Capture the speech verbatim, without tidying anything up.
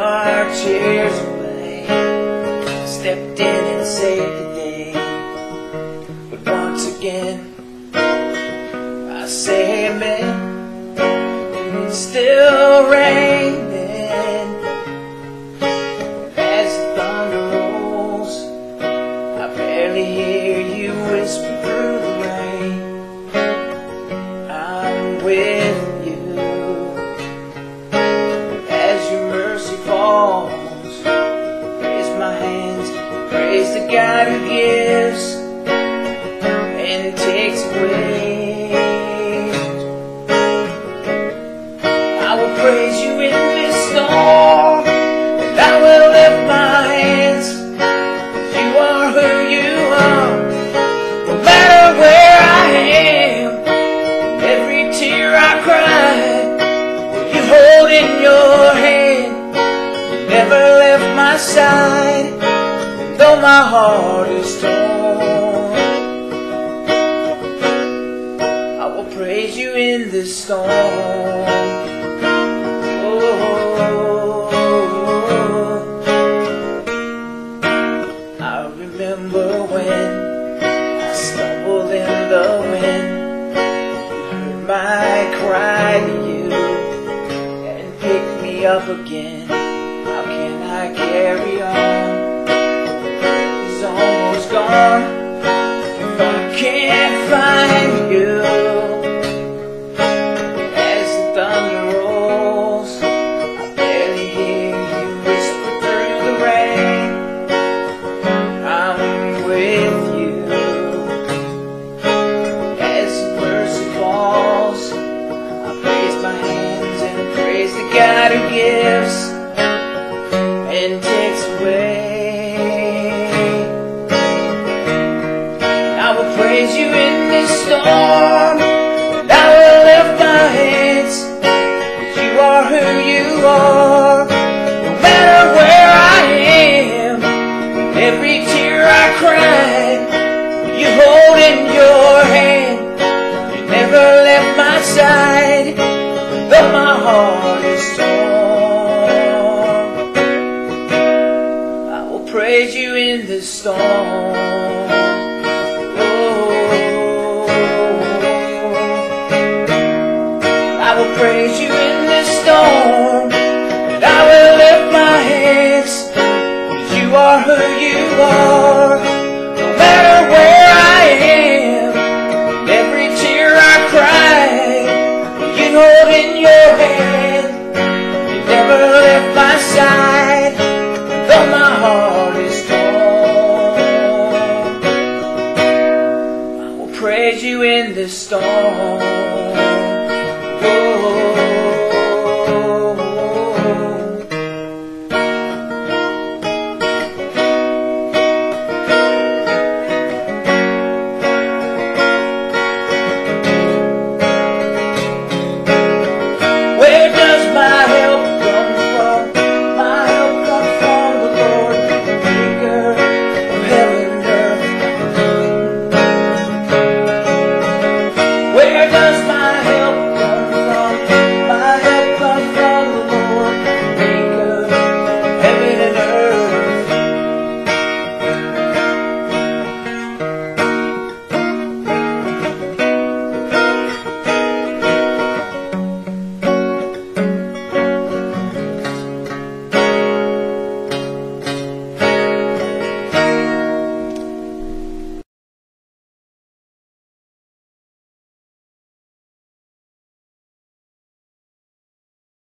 our tears away, stepped in and saved the day. But once again I say amen. It's still raining as the thunder rolls. I barely hear you whisper through the rain. I'm with you as your mercy falls. Raise my hands, praise the God who gives and takes away. I will praise you in this storm, and I will lift my hands. You are who you are, no matter where I am. Every tear I cried, you hold in your hand. You never left my side, though my heart is torn. I will praise you in this storm. Remember when I stumbled in the wind, you heard my cry to you and picked me up again. How can I carry on? It's almost gone if I can't find you. As the thunder rolls, I barely hear you whisper through the rain. I'm with you as mercy falls. I praise my hands and praise the God who gives and takes away. I will praise you in this storm, and I will lift my hands, 'cause you are who you are, no matter where I am. Every tear I cried, you hold in your hand. You never left my side, though my heart is torn. I will praise you in this storm. Oh, I will praise you in this storm, and I will lift my hands. You are who you are, no matter where I am. Every tear I cry, you hold in your hand. You never left my side, though my heart is torn. I will praise you in this storm.